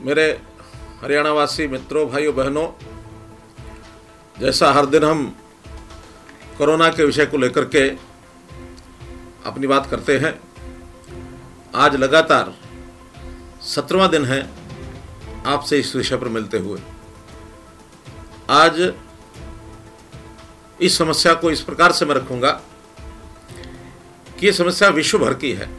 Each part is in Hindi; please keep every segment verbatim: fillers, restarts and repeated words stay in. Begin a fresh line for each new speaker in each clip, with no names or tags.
मेरे हरियाणावासी मित्रों, भाइयों बहनों, जैसा हर दिन हम कोरोना के विषय को लेकर के अपनी बात करते हैं, आज लगातार सत्रहवां दिन है आपसे इस विषय पर मिलते हुए। आज इस समस्या को इस प्रकार से मैं रखूंगा कि ये समस्या विश्व भर की है।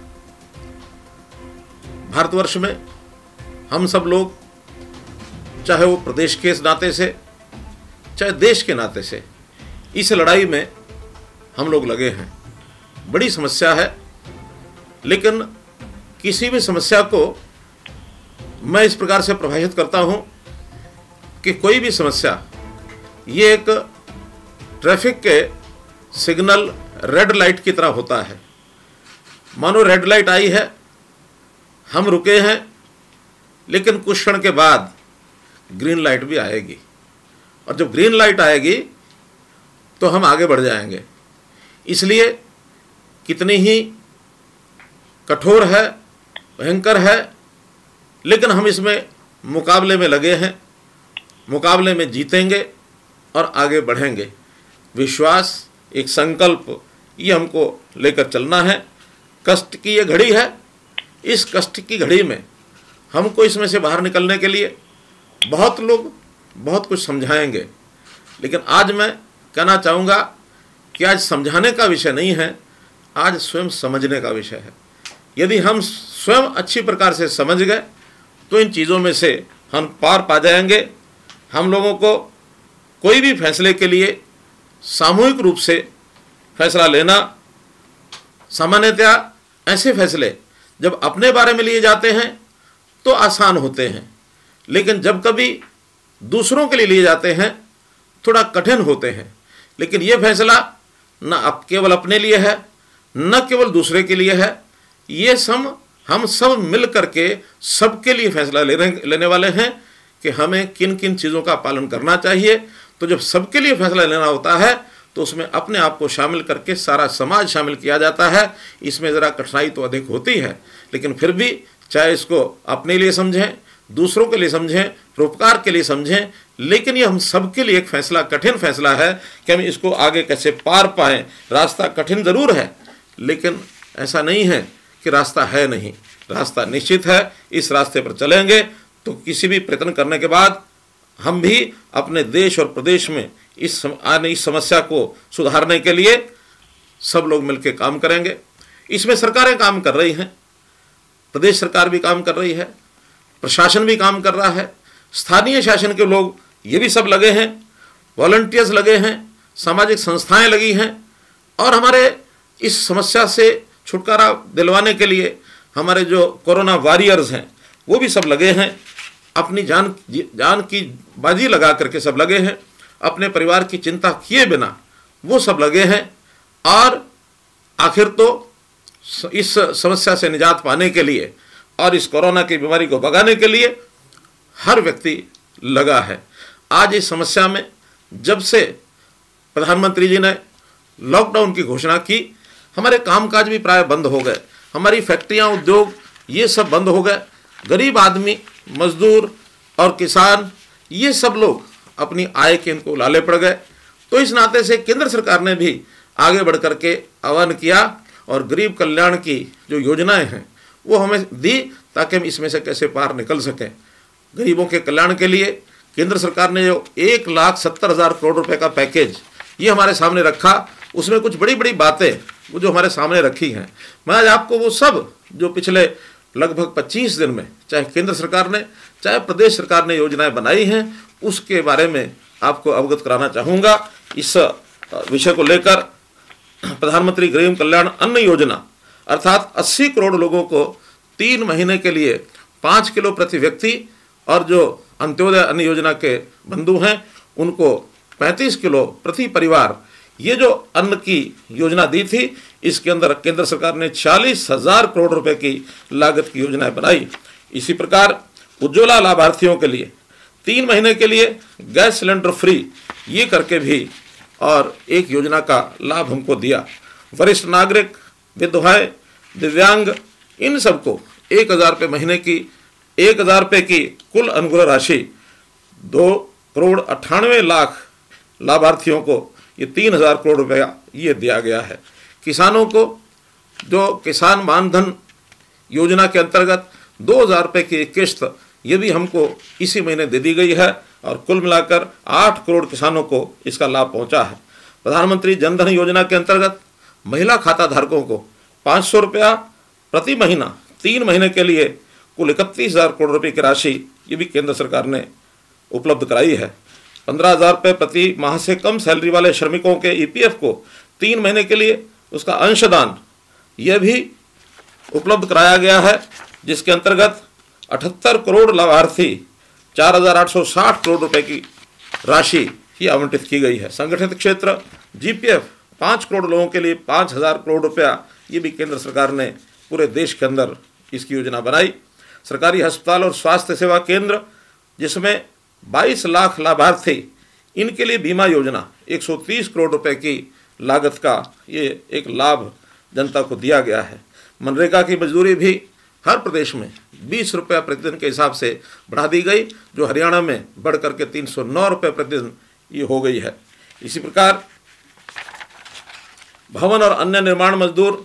भारतवर्ष में हम सब लोग, चाहे वो प्रदेश के नाते से चाहे देश के नाते से, इस लड़ाई में हम लोग लगे हैं। बड़ी समस्या है, लेकिन किसी भी समस्या को मैं इस प्रकार से परिभाषित करता हूं कि कोई भी समस्या ये एक ट्रैफिक के सिग्नल रेड लाइट की तरह होता है। मानो रेड लाइट आई है, हम रुके हैं, लेकिन कुछ क्षण के बाद ग्रीन लाइट भी आएगी, और जब ग्रीन लाइट आएगी तो हम आगे बढ़ जाएंगे। इसलिए कितनी ही कठोर है, भयंकर है, लेकिन हम इसमें मुकाबले में लगे हैं, मुकाबले में जीतेंगे और आगे बढ़ेंगे। विश्वास, एक संकल्प, ये हमको लेकर चलना है। कष्ट की ये घड़ी है, इस कष्ट की घड़ी में हमको इसमें से बाहर निकलने के लिए बहुत लोग बहुत कुछ समझाएंगे, लेकिन आज मैं कहना चाहूँगा कि आज समझाने का विषय नहीं है, आज स्वयं समझने का विषय है। यदि हम स्वयं अच्छी प्रकार से समझ गए तो इन चीज़ों में से हम पार पा जाएंगे। हम लोगों को कोई भी फैसले के लिए सामूहिक रूप से फैसला लेना, सामान्यतया ऐसे फैसले जब अपने बारे में लिए जाते हैं तो आसान होते हैं, लेकिन जब कभी दूसरों के लिए लिए जाते हैं थोड़ा कठिन होते हैं। लेकिन ये फैसला न अब केवल अपने लिए है, न केवल दूसरे के लिए है, ये सब हम सब मिल करके सबके लिए फैसला लेने लेने वाले हैं कि हमें किन किन चीज़ों का पालन करना चाहिए। तो जब सबके लिए फैसला लेना होता है तो उसमें अपने आप को शामिल करके सारा समाज शामिल किया जाता है। इसमें ज़रा कठिनाई तो अधिक होती है, लेकिन फिर भी चाहे इसको अपने लिए समझें, दूसरों के लिए समझें, परोपकार के लिए समझें, लेकिन ये हम सबके लिए एक फैसला, कठिन फैसला है कि हम इसको आगे कैसे पार पाएँ। रास्ता कठिन ज़रूर है, लेकिन ऐसा नहीं है कि रास्ता है नहीं, रास्ता निश्चित है। इस रास्ते पर चलेंगे तो किसी भी प्रयत्न करने के बाद हम भी अपने देश और प्रदेश में इस आने इस समस्या को सुधारने के लिए सब लोग मिलकर काम करेंगे। इसमें सरकारें काम कर रही हैं, प्रदेश सरकार भी काम कर रही है, प्रशासन भी काम कर रहा है, स्थानीय शासन के लोग ये भी सब लगे हैं, वॉलंटियर्स लगे हैं, सामाजिक संस्थाएं लगी हैं, और हमारे इस समस्या से छुटकारा दिलवाने के लिए हमारे जो कोरोना वॉरियर्स हैं वो भी सब लगे हैं। अपनी जान जान की बाजी लगा करके सब लगे हैं, अपने परिवार की चिंता किए बिना वो सब लगे हैं। और आखिर तो इस समस्या से निजात पाने के लिए और इस कोरोना की बीमारी को भगाने के लिए हर व्यक्ति लगा है। आज इस समस्या में जब से प्रधानमंत्री जी ने लॉकडाउन की घोषणा की, हमारे कामकाज भी प्राय बंद हो गए, हमारी फैक्ट्रियां, उद्योग ये सब बंद हो गए। गरीब आदमी, मजदूर और किसान, ये सब लोग अपनी आय के इनको लाले पड़ गए। तो इस नाते से केंद्र सरकार ने भी आगे बढ़ कर के आह्वान किया और गरीब कल्याण की जो योजनाएं हैं वो हमें दी, ताकि हम इसमें से कैसे पार निकल सकें। गरीबों के कल्याण के लिए केंद्र सरकार ने जो एक लाख सत्तर हज़ार करोड़ रुपए का पैकेज ये हमारे सामने रखा, उसमें कुछ बड़ी बड़ी बातें वो जो हमारे सामने रखी हैं, मैं आज आपको वो सब जो पिछले लगभग पच्चीस दिन में चाहे केंद्र सरकार ने चाहे प्रदेश सरकार ने योजनाएं बनाई हैं उसके बारे में आपको अवगत कराना चाहूँगा। इस विषय को लेकर प्रधानमंत्री गरीब कल्याण अन्न योजना अर्थात अस्सी करोड़ लोगों को तीन महीने के लिए पाँच किलो प्रति व्यक्ति, और जो अंत्योदय अन्न योजना के बंधु हैं उनको पैंतीस किलो प्रति परिवार, ये जो अन्न की योजना दी थी, इसके अंदर केंद्र सरकार ने चालीस हजार करोड़ रुपए की लागत की योजनाएं बनाई। इसी प्रकार उज्ज्वला लाभार्थियों के लिए तीन महीने के लिए गैस सिलेंडर फ्री ये करके भी और एक योजना का लाभ हमको दिया। वरिष्ठ नागरिक, विधवाएं, दिव्यांग, इन सबको एक हज़ार रुपये महीने की एक हजार रुपये की कुल अनुग्रह राशि दो करोड़ अट्ठानवे लाख लाभार्थियों को ये तीन हजार करोड़ रुपया ये दिया गया है। किसानों को जो किसान मानधन योजना के अंतर्गत दो हजार रुपये की किस्त ये भी हमको इसी महीने दे दी गई है और कुल मिलाकर आठ करोड़ किसानों को इसका लाभ पहुंचा है। प्रधानमंत्री जनधन योजना के अंतर्गत महिला खाता धारकों को पाँच सौ रुपया प्रति महीना तीन महीने के लिए कुल इकतीस हजार करोड़ रुपये की राशि ये भी केंद्र सरकार ने उपलब्ध कराई है। पंद्रह हजार रुपये प्रति माह से कम सैलरी वाले श्रमिकों के ईपीएफ को तीन महीने के लिए उसका अंशदान यह भी उपलब्ध कराया गया है, जिसके अंतर्गत अठहत्तर करोड़ लाभार्थी चार हजार आठ सौ साठ करोड़ रुपए की राशि ही आवंटित की गई है। संगठित क्षेत्र जीपीएफ पाँच करोड़ लोगों के लिए पाँच हजार करोड़ रुपया ये भी केंद्र सरकार ने पूरे देश के अंदर इसकी योजना बनाई। सरकारी अस्पताल और स्वास्थ्य सेवा केंद्र जिसमें बाईस लाख लाभार्थी, इनके लिए बीमा योजना एक सौ तीस करोड़ रुपए की लागत का ये एक लाभ जनता को दिया गया है। मनरेगा की मजदूरी भी हर प्रदेश में बीस रुपये प्रतिदिन के हिसाब से बढ़ा दी गई, जो हरियाणा में बढ़ करके तीन सौ नौ रुपये प्रतिदिन ये हो गई है। इसी प्रकार भवन और अन्य निर्माण मजदूर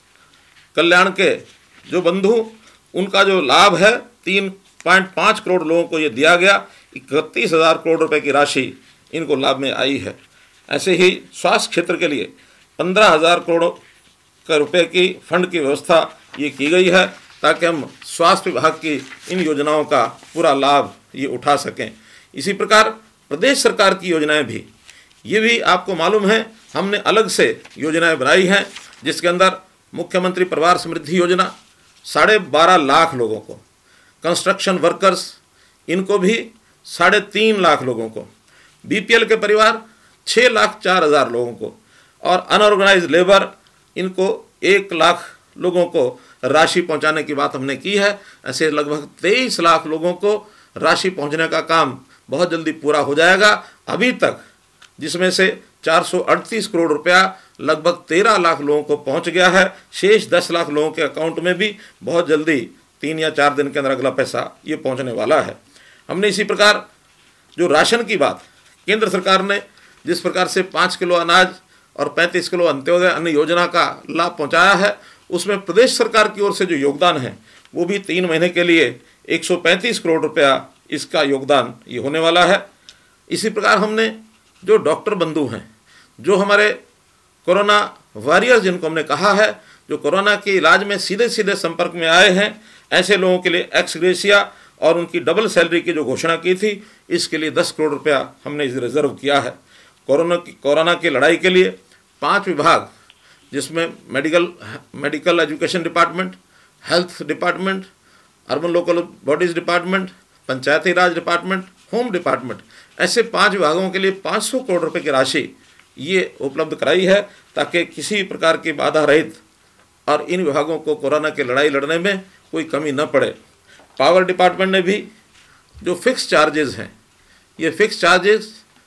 कल्याण के जो बंधु, उनका जो लाभ है तीन पॉइंट पाँच करोड़ लोगों को ये दिया गया, इकतीस हजार करोड़ रुपए की राशि इनको लाभ में आई है। ऐसे ही स्वास्थ्य क्षेत्र के लिए पंद्रह हजार करोड़ का रुपए की फंड की व्यवस्था ये की गई है, ताकि हम स्वास्थ्य विभाग की इन योजनाओं का पूरा लाभ ये उठा सकें। इसी प्रकार प्रदेश सरकार की योजनाएं भी, ये भी आपको मालूम है हमने अलग से योजनाएं बनाई हैं, जिसके अंदर मुख्यमंत्री परिवार समृद्धि योजना साढ़े बारह लाख लोगों को, कंस्ट्रक्शन वर्कर्स इनको भी साढ़े तीन लाख लोगों को, बीपीएल के परिवार छः लाख चार हज़ार लोगों को और अनऑर्गेनाइज लेबर इनको एक लाख लोगों को राशि पहुंचाने की बात हमने की है। ऐसे लगभग तेईस लाख लोगों को राशि पहुंचने का काम बहुत जल्दी पूरा हो जाएगा। अभी तक जिसमें से चार सौ अड़तीस करोड़ रुपया लगभग तेरह लाख लोगों को पहुंच गया है। शेष दस लाख लोगों के अकाउंट में भी बहुत जल्दी तीन या चार दिन के अंदर अगला पैसा ये पहुंचने वाला है। हमने इसी प्रकार जो राशन की बात, केंद्र सरकार ने जिस प्रकार से पाँच किलो अनाज और पैंतीस किलो अंत्योदय अन्न योजना का लाभ पहुंचाया है, उसमें प्रदेश सरकार की ओर से जो योगदान है वो भी तीन महीने के लिए एक सौ पैंतीस करोड़ रुपया इसका योगदान ये होने वाला है। इसी प्रकार हमने जो डॉक्टर बंधु हैं, जो हमारे कोरोना वॉरियर्स जिनको हमने कहा है, जो कोरोना के इलाज में सीधे सीधे संपर्क में आए हैं, ऐसे लोगों के लिए एक्स ग्रेशिया और उनकी डबल सैलरी की जो घोषणा की थी, इसके लिए दस करोड़ रुपया हमने इस रिजर्व किया है। कोरोना की कोरोना की लड़ाई के लिए पांच विभाग, जिसमें medical medical education department, health department, urban local bodies department, Panchayati Raj department, home department, ऐसे पांच विभागों के लिए पाँच सौ करोड़ रुपए की राशि ये उपलब्ध कराई है, ताकि किसी प्रकार की बाधा रहित और इन विभागों को कोरोना की लड़ाई लड़ने में कोई कमी न पड़े। पावर डिपार्टमेंट ने भी जो फिक्स चार्जेस हैं, ये फिक्स चार्जेस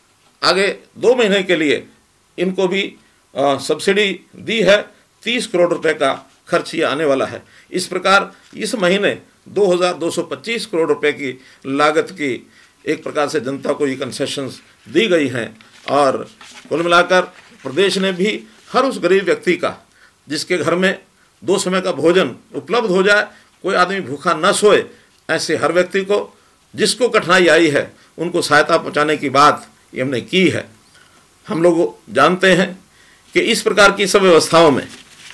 आगे दो महीने के लिए इनको भी आ, सब्सिडी दी है। तीस करोड़ रुपए का खर्च ये आने वाला है। इस प्रकार इस महीने दो हज़ार दो सौ पच्चीस करोड़ रुपए की लागत की एक प्रकार से जनता को ये कंसेशंस दी गई हैं और कुल मिलाकर प्रदेश ने भी हर उस गरीब व्यक्ति का, जिसके घर में दो समय का भोजन उपलब्ध हो जाए, कोई आदमी भूखा न सोए, ऐसे हर व्यक्ति को जिसको कठिनाई आई है उनको सहायता पहुंचाने की बात ये हमने की है। हम लोग जानते हैं कि इस प्रकार की सब व्यवस्थाओं में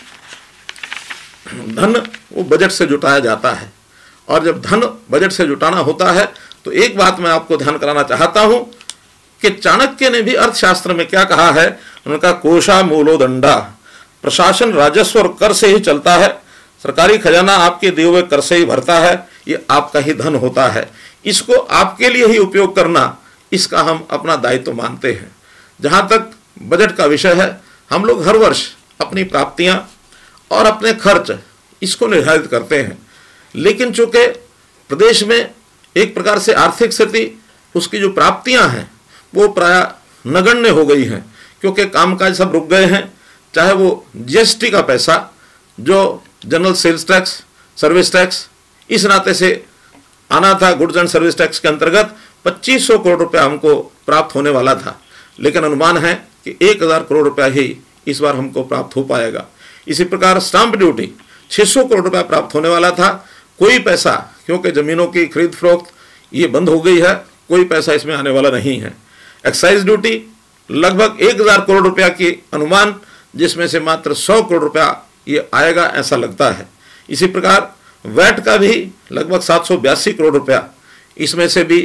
धन वो बजट से जुटाया जाता है, और जब धन बजट से जुटाना होता है तो एक बात मैं आपको ध्यान कराना चाहता हूं कि चाणक्य ने भी अर्थशास्त्र में क्या कहा है। उनका कोशा मूलो दंडा, प्रशासन राजस्व और कर से ही चलता है, सरकारी खजाना आपके दिए हुए कर से ही भरता है, ये आपका ही धन होता है, इसको आपके लिए ही उपयोग करना, इसका हम अपना दायित्व मानते हैं। जहाँ तक बजट का विषय है, हम लोग हर वर्ष अपनी प्राप्तियां और अपने खर्च इसको निर्धारित करते हैं, लेकिन चूंकि प्रदेश में एक प्रकार से आर्थिक स्थिति, उसकी जो प्राप्तियां हैं वो प्राय नगण्य हो गई हैं, क्योंकि कामकाज सब रुक गए हैं। चाहे वो जीएसटी का पैसा, जो general sales tax, service tax, इस नाते से आना था गुड्स एंड सर्विस टैक्स के अंतर्गत पच्चीस सौ करोड़ रुपया हमको प्राप्त होने वाला था, लेकिन अनुमान है कि एक हज़ार करोड़ रुपया ही इस बार हमको प्राप्त हो पाएगा। इसी प्रकार स्टाम्प ड्यूटी छह सौ करोड़ रुपया प्राप्त होने वाला था, कोई पैसा, क्योंकि ज़मीनों की खरीद फरोख्त ये बंद हो गई है, कोई पैसा इसमें आने वाला नहीं है। एक्साइज ड्यूटी लगभग एक हज़ार करोड़ रुपया की अनुमान, जिसमें से मात्र सौ करोड़ रुपया ये आएगा ऐसा लगता है। इसी प्रकार वैट का भी लगभग सात सौ बयासी करोड़ रुपया, इसमें से भी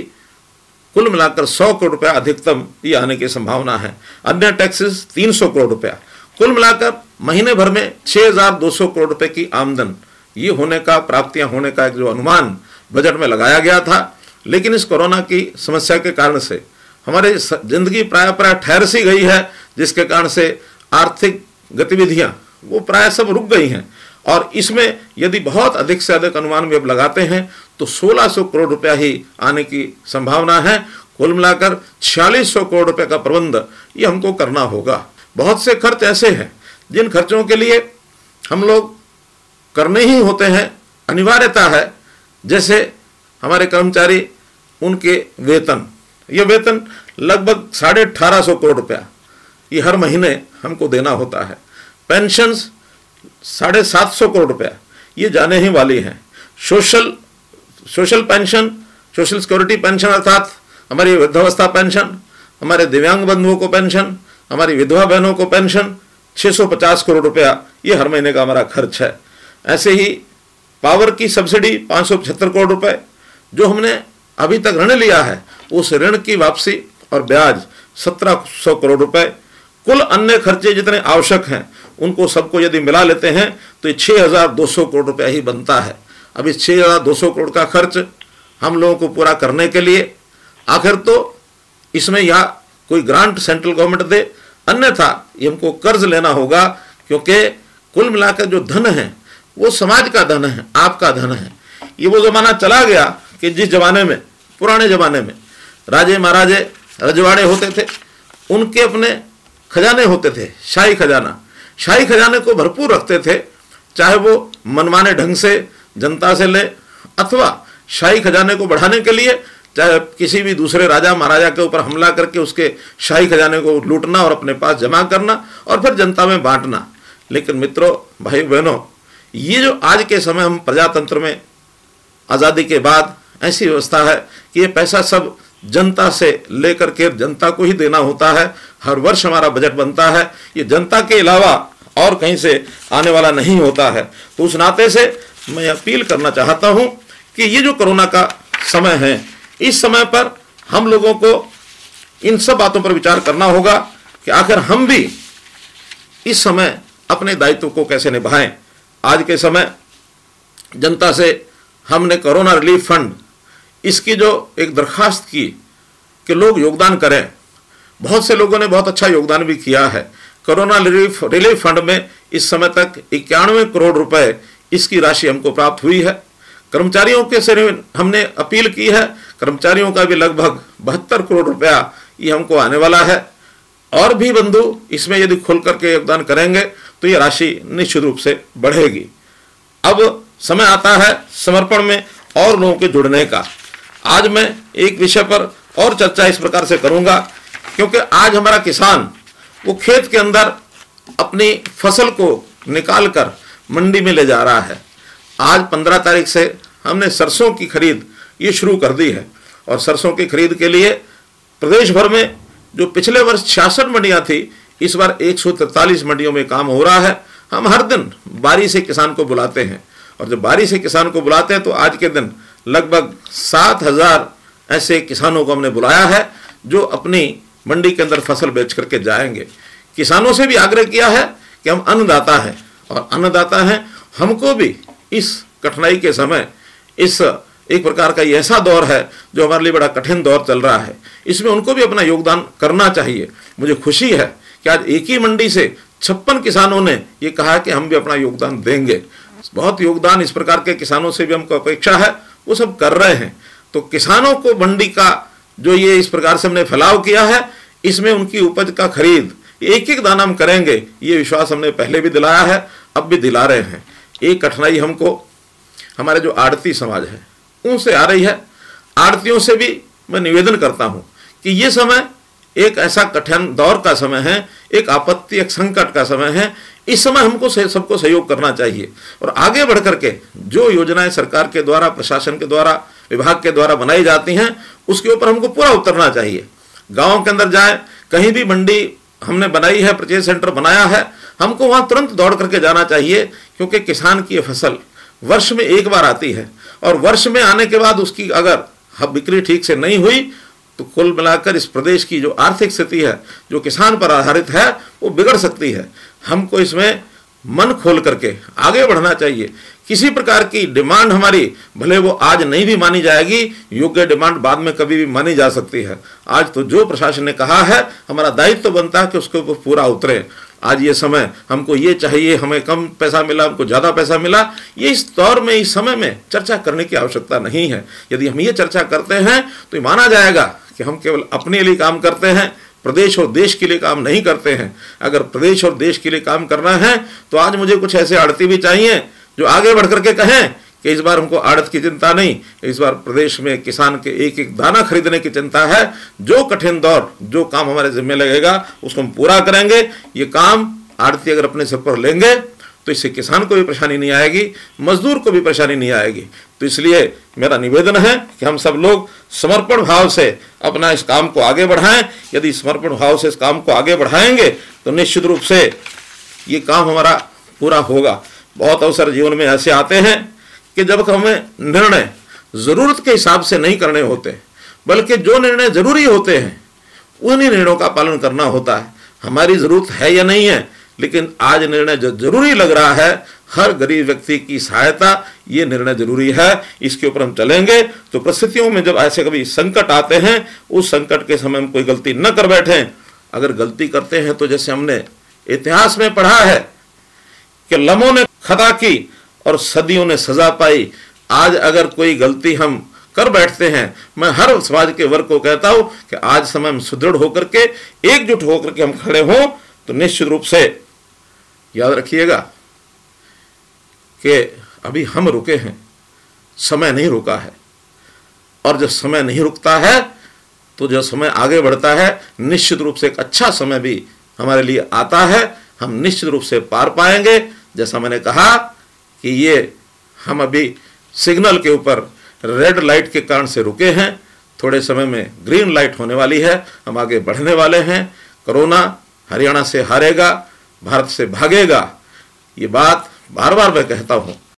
कुल मिलाकर सौ करोड़ रुपया अधिकतम ये आने की संभावना है। अन्य टैक्सेस तीन सौ करोड़ रुपया, कुल मिलाकर महीने भर में छह हज़ार दो सौ करोड़ रुपए की आमदन ये होने का, प्राप्तियां होने का एक जो अनुमान बजट में लगाया गया था, लेकिन इस कोरोना की समस्या के कारण से हमारी जिंदगी प्राय प्राय ठहर सी गई है, जिसके कारण से आर्थिक गतिविधियां वो प्राय सब रुक गई हैं। और इसमें यदि बहुत अधिक से अधिक अनुमान भी अब लगाते हैं तो सोलह सौ करोड़ रुपया ही आने की संभावना है। कुल मिलाकर छियालीस सौ करोड़ रुपए का प्रबंध ये हमको करना होगा। बहुत से खर्च ऐसे हैं जिन खर्चों के लिए हम लोग करने ही होते हैं, अनिवार्यता है, जैसे हमारे कर्मचारी उनके वेतन, ये वेतन लगभग साढ़े अठारह सौ करोड़ रुपया ये हर महीने हमको देना होता है। पेंशन्स साढ़े सात सौ करोड़ रुपया ये जाने ही वाली हैं। Social social pension, social security pension अर्थात हमारी वृद्धावस्था पेंशन, हमारे दिव्यांग बंधुओं को पेंशन, हमारी विधवा बहनों को पेंशन, छह सौ पचास करोड़ रुपया ये हर महीने का हमारा खर्च है। ऐसे ही पावर की सब्सिडी पाँच सौ पचहत्तर करोड़ रुपए, जो हमने अभी तक ऋण लिया है उस ऋण की वापसी और ब्याज सत्रह सौ करोड़ रुपए। कुल अन्य खर्चे जितने आवश्यक हैं उनको सबको यदि मिला लेते हैं तो ये छः हज़ार दो सौ करोड़ रुपया ही बनता है। अब इस छः हज़ार दो सौ करोड़ का खर्च हम लोगों को पूरा करने के लिए आखिर तो इसमें या कोई ग्रांट सेंट्रल गवर्नमेंट दे, अन्यथा ये हमको कर्ज लेना होगा, क्योंकि कुल मिलाकर जो धन है वो समाज का धन है, आपका धन है। ये वो ज़माना चला गया कि जिस जमाने में, पुराने ज़माने में राजे महाराजे रजवाड़े होते थे, उनके अपने खजाने होते थे, शाही खजाना, शाही खजाने को भरपूर रखते थे, चाहे वो मनमाने ढंग से जनता से ले अथवा शाही खजाने को बढ़ाने के लिए चाहे किसी भी दूसरे राजा महाराजा के ऊपर हमला करके उसके शाही खजाने को लूटना और अपने पास जमा करना और फिर जनता में बांटना। लेकिन मित्रों, भाई बहनों, ये जो आज के समय हम प्रजातंत्र में आज़ादी के बाद ऐसी व्यवस्था है कि ये पैसा सब जनता से लेकर के जनता को ही देना होता है। हर वर्ष हमारा बजट बनता है, ये जनता के अलावा और कहीं से आने वाला नहीं होता है। तो उस नाते से मैं अपील करना चाहता हूं कि ये जो कोरोना का समय है, इस समय पर हम लोगों को इन सब बातों पर विचार करना होगा कि आखिर हम भी इस समय अपने दायित्व को कैसे निभाएं। आज के समय जनता से हमने कोरोना रिलीफ फंड इसकी जो एक दरखास्त की कि लोग योगदान करें, बहुत से लोगों ने बहुत अच्छा योगदान भी किया है। कोरोना रिलीफ रिलीफ फंड में इस समय तक इक्यानवे करोड़ रुपए इसकी राशि हमको प्राप्त हुई है। कर्मचारियों के से हमने अपील की है, कर्मचारियों का भी लगभग बहत्तर करोड़ रुपया ये हमको आने वाला है। और भी बंधु इसमें यदि खुल करके योगदान करेंगे तो ये राशि निश्चित रूप से बढ़ेगी। अब समय आता है समर्पण में और लोगों के जुड़ने का। आज मैं एक विषय पर और चर्चा इस प्रकार से करूंगा, क्योंकि आज हमारा किसान वो खेत के अंदर अपनी फसल को निकाल कर मंडी में ले जा रहा है। आज पंद्रह तारीख से हमने सरसों की खरीद ये शुरू कर दी है और सरसों की खरीद के लिए प्रदेश भर में जो पिछले वर्ष छियासठ मंडियां थी, इस बार एक सौ तैंतालीस मंडियों में काम हो रहा है। हम हर दिन बारी से किसान को बुलाते हैं और जब बारी से किसान को बुलाते हैं तो आज के दिन लगभग सात हजार ऐसे किसानों को हमने बुलाया है जो अपनी मंडी के अंदर फसल बेच करके जाएंगे। किसानों से भी आग्रह किया है कि हम अन्नदाता हैं और अन्नदाता हैं, हमको भी इस कठिनाई के समय, इस एक प्रकार का ये ऐसा दौर है जो हमारे लिए बड़ा कठिन दौर चल रहा है, इसमें उनको भी अपना योगदान करना चाहिए। मुझे खुशी है कि आज एक ही मंडी से छप्पन किसानों ने ये कहा कि हम भी अपना योगदान देंगे। बहुत योगदान इस प्रकार के किसानों से भी हमको अपेक्षा है, वो सब कर रहे हैं। तो किसानों को मंडी का जो ये इस प्रकार से हमने फैलाव किया है, इसमें उनकी उपज का खरीद एक एक दाना हम करेंगे, ये विश्वास हमने पहले भी दिलाया है, अब भी दिला रहे हैं। एक कठिनाई हमको हमारे जो आड़ती समाज है उनसे आ रही है। आड़तियों से भी मैं निवेदन करता हूँ कि ये समय एक ऐसा कठिन दौर का समय है, एक आपत्ति, एक संकट का समय है। इस समय हमको सबको सहयोग करना चाहिए और आगे बढ़ करके जो योजनाएं सरकार के द्वारा, प्रशासन के द्वारा, विभाग के द्वारा बनाई जाती हैं, उसके ऊपर हमको पूरा उतरना चाहिए। गाँव के अंदर जाए, कहीं भी मंडी हमने बनाई है, परचेज सेंटर बनाया है, हमको वहाँ तुरंत दौड़ करके जाना चाहिए, क्योंकि किसान की ये फसल वर्ष में एक बार आती है और वर्ष में आने के बाद उसकी अगर बिक्री ठीक से नहीं हुई तो कुल मिलाकर इस प्रदेश की जो आर्थिक स्थिति है, जो किसान पर आधारित है, वो बिगड़ सकती है। हमको इसमें मन खोल करके आगे बढ़ना चाहिए। किसी प्रकार की डिमांड हमारी भले वो आज नहीं भी मानी जाएगी, योग्य डिमांड बाद में कभी भी मानी जा सकती है। आज तो जो प्रशासन ने कहा है, हमारा दायित्व तो बनता है कि उसके ऊपर पूरा उतरे। आज ये समय हमको ये चाहिए, हमें कम पैसा मिला, हमको ज़्यादा पैसा मिला, ये इस दौर में, इस समय में चर्चा करने की आवश्यकता नहीं है। यदि हम ये चर्चा करते हैं तो ये माना जाएगा कि हम केवल अपने लिए काम करते हैं, प्रदेश और देश के लिए काम नहीं करते हैं। अगर प्रदेश और देश के लिए काम करना है तो आज मुझे कुछ ऐसे आड़ती भी चाहिए जो आगे बढ़ करके कहें कि इस बार हमको आड़त की चिंता नहीं, इस बार प्रदेश में किसान के एक एक दाना खरीदने की चिंता है। जो कठिन दौर, जो काम हमारे जिम्मे लगेगा, उसको हम पूरा करेंगे। ये काम आड़ती अगर अपने सिर पर लेंगे तो इससे किसान को भी परेशानी नहीं आएगी, मजदूर को भी परेशानी नहीं आएगी। तो इसलिए मेरा निवेदन है कि हम सब लोग समर्पण भाव से अपना इस काम को आगे बढ़ाएं। यदि समर्पण भाव से इस काम को आगे बढ़ाएंगे तो निश्चित रूप से ये काम हमारा पूरा होगा। बहुत अवसर जीवन में ऐसे आते हैं कि जब हमें निर्णय ज़रूरत के हिसाब से नहीं करने होते, बल्कि जो निर्णय ज़रूरी होते हैं उन्हीं निर्णयों का पालन करना होता है। हमारी ज़रूरत है या नहीं है, लेकिन आज निर्णय जो जरूरी लग रहा है, हर गरीब व्यक्ति की सहायता, ये निर्णय जरूरी है। इसके ऊपर हम चलेंगे तो परिस्थितियों में जब ऐसे कभी संकट आते हैं, उस संकट के समय में कोई गलती न कर बैठें। अगर गलती करते हैं तो जैसे हमने इतिहास में पढ़ा है कि लम्हों ने खता की और सदियों ने सजा पाई। आज अगर कोई गलती हम कर बैठते हैं, मैं हर समाज के वर्ग को कहता हूं कि आज समय में सुदृढ़ होकर के, एकजुट होकर के हम खड़े हों तो निश्चित रूप से याद रखिएगा कि अभी हम रुके हैं, समय नहीं रुका है। और जब समय नहीं रुकता है तो जब समय आगे बढ़ता है, निश्चित रूप से एक अच्छा समय भी हमारे लिए आता है। हम निश्चित रूप से पार पाएंगे। जैसा मैंने कहा कि ये हम अभी सिग्नल के ऊपर रेड लाइट के कारण से रुके हैं, थोड़े समय में ग्रीन लाइट होने वाली है, हम आगे बढ़ने वाले हैं। कोरोना हरियाणा से हारेगा, भारत से भागेगा, ये बात बार बार मैं कहता हूँ।